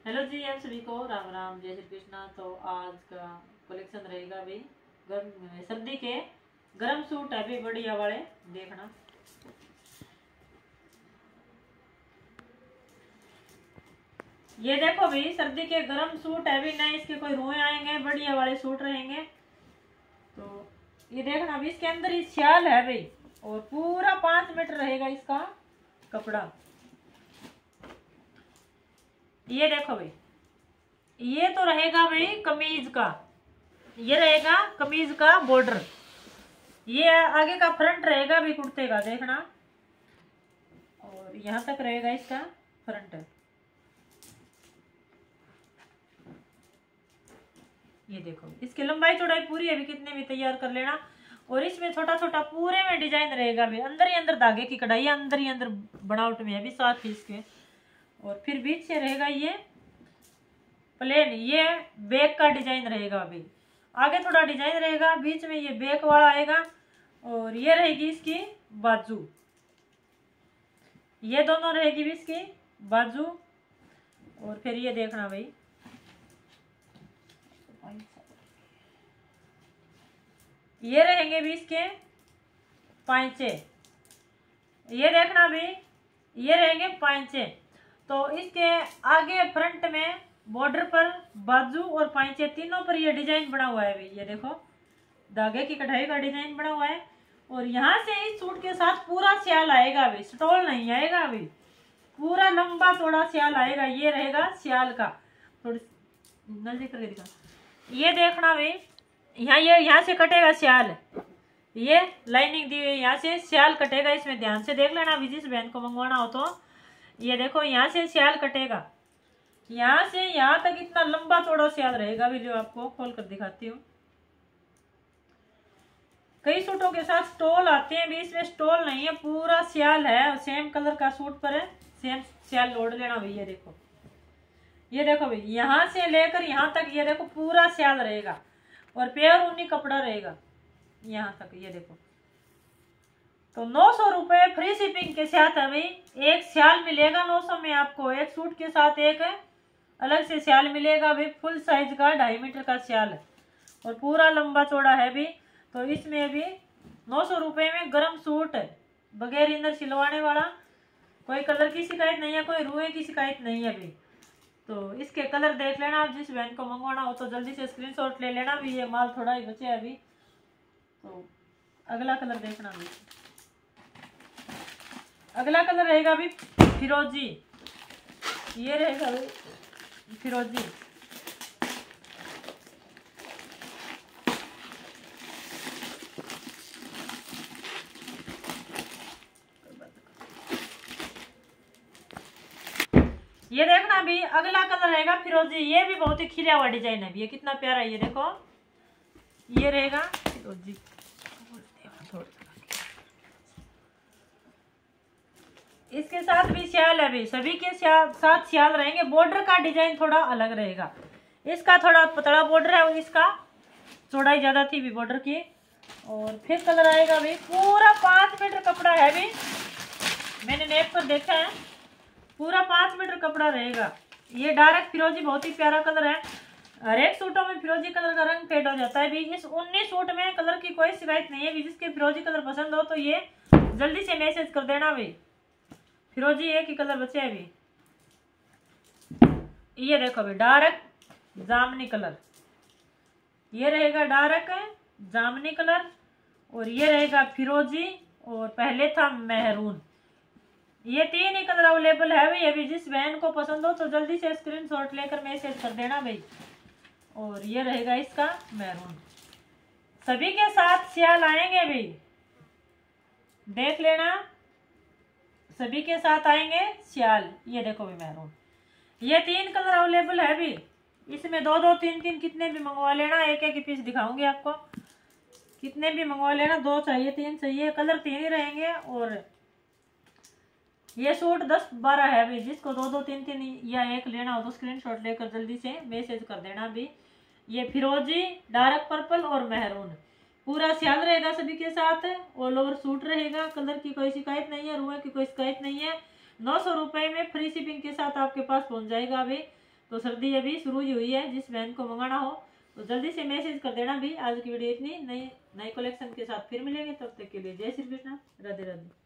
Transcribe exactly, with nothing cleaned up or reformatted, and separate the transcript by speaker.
Speaker 1: Hello जी, आप सभी को राम राम, जय श्री कृष्णा। तो आज का कलेक्शन रहेगा भाई गर्म सर्दी के गर्म सूट है भी बढ़िया वाले, देखना। ये देखो भाई, सर्दी के गर्म सूट है भी, नए इसके कोई रुए आएंगे, बढ़िया वाले सूट रहेंगे। तो ये देखना अभी, इसके अंदर ही श्याल है भाई, और पूरा पांच मीटर रहेगा इसका कपड़ा। ये देखो भाई, ये तो रहेगा भाई कमीज का, ये रहेगा कमीज का बॉर्डर, ये आगे का फ्रंट रहेगा भी कुर्ते का, देखना। और यहाँ तक रहेगा इसका फ्रंट। ये देखो, इसकी लंबाई चौड़ाई पूरी है भी, कितने भी तैयार कर लेना। और इसमें छोटा छोटा पूरे में डिजाइन रहेगा भी, अंदर ही अंदर धागे की कढ़ाई, अंदर ही अंदर बनावट में है भी साथ ही इसके। और फिर बीच से रहेगा ये प्लेन, ये बैक का डिजाइन रहेगा अभी, आगे थोड़ा डिजाइन रहेगा, बीच में ये बैक वाला आएगा। और ये रहेगी इसकी बाजू, ये दोनों रहेगी भी इसकी बाजू। और फिर ये देखना भाई, ये रहेंगे भी इसके पांचे, ये देखना भी, ये रहेंगे पांचे। तो इसके आगे फ्रंट में बॉर्डर पर बाजू और पांचे तीनों पर ये डिजाइन बना हुआ है भाई, ये देखो धागे की कढ़ाई का डिजाइन बना हुआ है। और यहाँ से इस सूट के साथ पूरा स्याल आएगा अभी, स्टोल नहीं आएगा अभी, पूरा लंबा चौड़ा स्याल आएगा। ये रहेगा स्याल का, थोड़ी नजदीक करके दिखा, ये देखना भाई, यहाँ ये यहाँ से कटेगा स्याल, ये लाइनिंग दी हुई, यहाँ से स्याल कटेगा, इसमें ध्यान से देख लेना अभी जिस बहन को मंगवाना हो तो। ये देखो, यहाँ से स्याल कटेगा, यहाँ से यहाँ तक इतना लंबा चौड़ा स्याल रहेगा अभी, जो आपको खोल कर दिखाती हूँ। कई सूटों के साथ स्टोल आते हैं भी, इसमें स्टोल नहीं है, पूरा स्याल है, सेम कलर का सूट पर है, सेम स्याल लोड लेना भाई। ये देखो, ये देखो भाई, यहाँ से लेकर यहाँ तक ये देखो पूरा स्याल रहेगा, और प्योर ऊनी कपड़ा रहेगा यहाँ तक। ये देखो, तो नौ सौ रुपये फ्री शिपिंग के साथ है भाई, एक स्याल मिलेगा नौ सौ में आपको, एक सूट के साथ एक अलग से स्याल मिलेगा भाई, फुल साइज का ढाई मीटर का स्याल है, और पूरा लंबा चौड़ा है भी। तो इसमें भी नौ सौ रुपये में गर्म सूट है, बगैर इनर सिलवाने वाला, कोई कलर की शिकायत नहीं है, कोई रुए की शिकायत नहीं है अभी। तो इसके कलर देख लेना आप, जिस बहन को मंगवाना हो तो जल्दी से स्क्रीनशॉट ले लेना भी, ये माल थोड़ा ही बचे अभी। तो अगला कलर देखना अभी, अगला कलर रहेगा अभी फिरोजी, ये रहेगा अभी फिरोजी। ये देखना अभी, अगला कलर रहेगा फिरोजी, ये भी बहुत ही खिला हुआ डिजाइन है, ये कितना प्यारा है, ये देखो, ये रहेगा फिरोजी। इसके साथ भी स्याल है भी, सभी के साथ स्याल रहेंगे। बॉर्डर का डिजाइन थोड़ा अलग रहेगा, इसका थोड़ा पतला बॉर्डर है, और इसका चौड़ाई ज्यादा थी भी बॉर्डर की। और फिर कलर आएगा भी, पूरा पांच मीटर कपड़ा है भी, मैंने नेट पर देखा है, पूरा पांच मीटर कपड़ा रहेगा। ये डार्क फिरोजी बहुत ही प्यारा कलर है, हर एक सूटों में फिरोजी कलर का रंग फेड हो जाता है भी, इस उन्नीस सूट में कलर की कोई शिकायत नहीं है भी। जिसके फिरोजी कलर पसंद हो तो ये जल्दी से मैसेज कर देना भाई, फिरोजी एक ही कलर बचे अभी। ये देखो भाई, डार्क जामनी कलर, ये रहेगा डार्क जामनी कलर, और ये रहेगा फिरोजी, और पहले था मेहरून। ये तीन ही कलर अवेलेबल है भाई अभी, जिस बहन को पसंद हो तो जल्दी से स्क्रीनशॉट लेकर मैसेज कर देना भाई। और ये रहेगा इसका मैरून, सभी के साथ स्याल आएंगे भाई, देख लेना, सभी के साथ आएंगे स्याल। ये देखो भाई मैरून, ये तीन कलर अवेलेबल है भी, इसमें दो दो तीन तीन कितने भी मंगवा लेना, एक एक पीस दिखाऊंगी आपको, कितने भी मंगवा लेना, दो चाहिए तीन चाहिए, कलर तीन ही रहेंगे। और ये सूट दस बारह है भी, जिसको दो दो तीन तीन या एक लेना हो तो स्क्रीनशॉट लेकर जल्दी से मैसेज कर देना भी। ये फिरोजी, डार्क पर्पल और मेहरून, पूरा स्याल रहेगा सभी के साथ, ऑल ओवर सूट रहेगा, कलर की कोई शिकायत नहीं है, रुए की कोई शिकायत नहीं है। नौ सौ रुपये में फ्री शिपिंग के साथ आपके पास पहुंच जाएगा अभी। तो सर्दी अभी शुरू ही हुई है, जिस बहन को मंगाना हो तो जल्दी से मैसेज कर देना भी। आज की वीडियो इतनी, नई नई कलेक्शन के साथ फिर मिलेंगे, तब तक के लिए जय श्री कृष्ण, राधे राधे।